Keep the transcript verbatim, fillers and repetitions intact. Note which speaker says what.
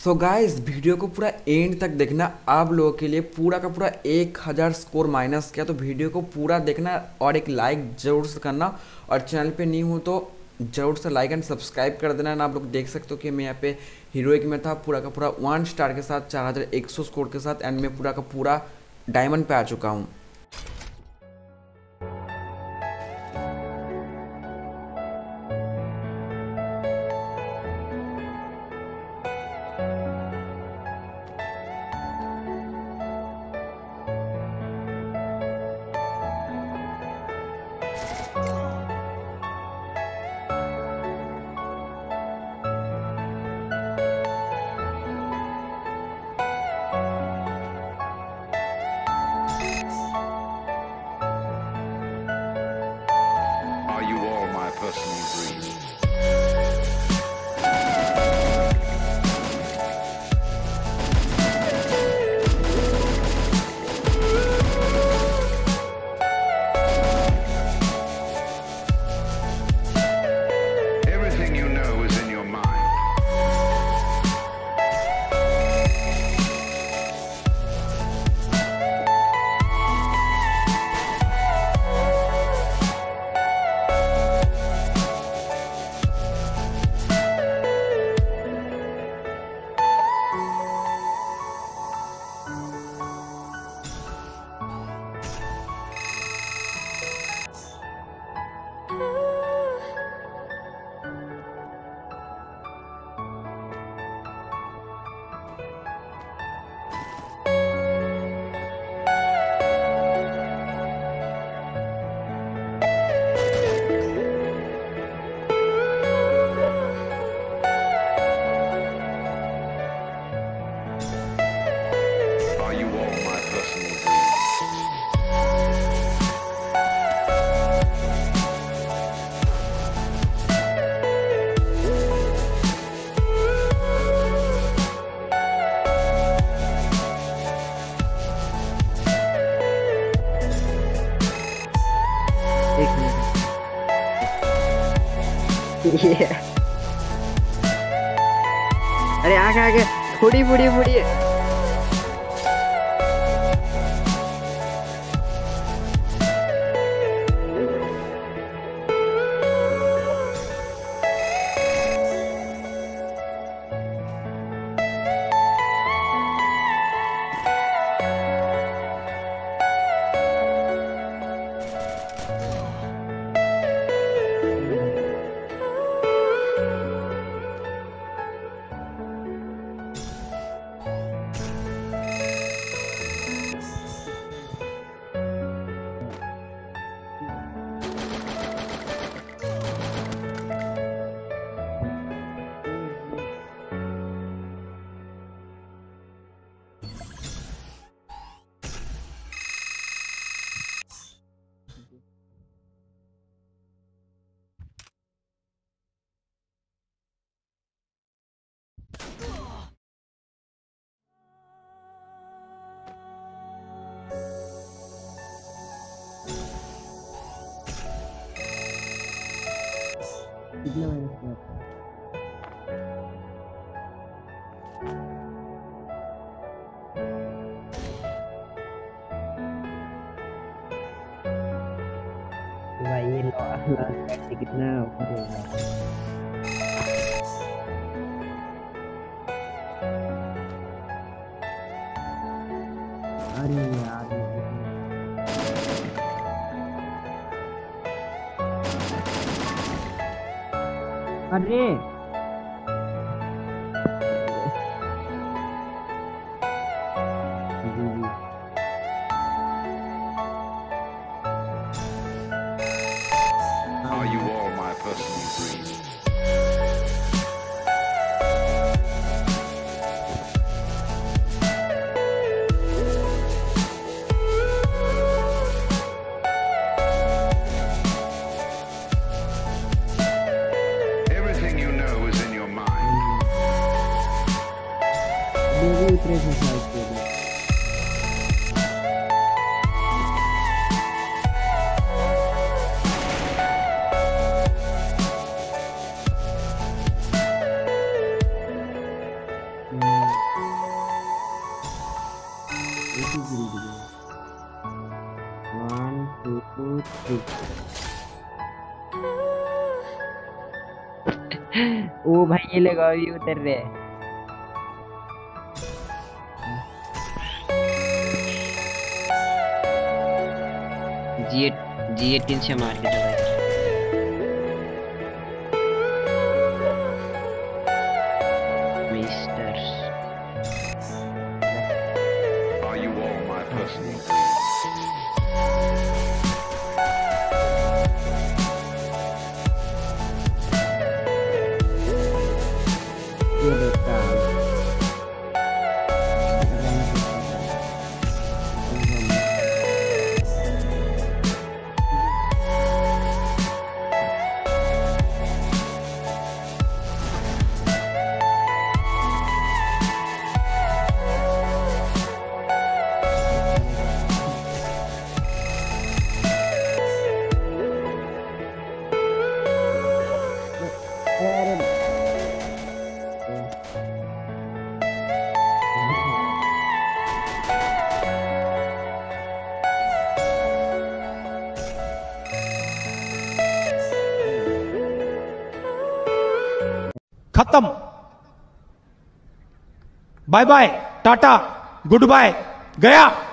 Speaker 1: So guys video को पूरा and तक देखना। आप लोगों के लिए पूरा का पूरा एक हज़ार स्कोर माइनस किया, तो वीडियो को पूरा देखना और एक लाइक ज़रूर से करना। और चैनल पे न्यू हो तो ज़रूर से लाइक एंड सब्सक्राइब कर देना। आप लोग देख सकते हो कि मैं यहाँ पे हीरोइक में था पूरा का पूरा वन स्टार के साथ चार हज़ार एक सौ स्कोर के साथ, एंड मैं पूरा का पूरा डायमंड पे आ चुका हूँ।
Speaker 2: Are you all my personal dreams? Everything you know is in your mind. Are you all my personal dreams?
Speaker 3: एक मिनट ये अरे आगे आगे थोड़ी बुड़ी बुड़ी कितना माइनस किया भाई ये लास्ट से कितना ऊपर होगा। अरे यार अरे जी जी
Speaker 2: Are you all my personal dreams? Everything you know is in your mind.
Speaker 3: मेरी उतरे से साइड पे दे। Two two three. ओ भाई ये लगा भी उतर रहे हैं। जी जी एटीन से मार के दबाई। Mister
Speaker 2: Are you all my personal please?
Speaker 3: ये देखता है।
Speaker 4: खत्म। Bye bye, tata, goodbye, गया।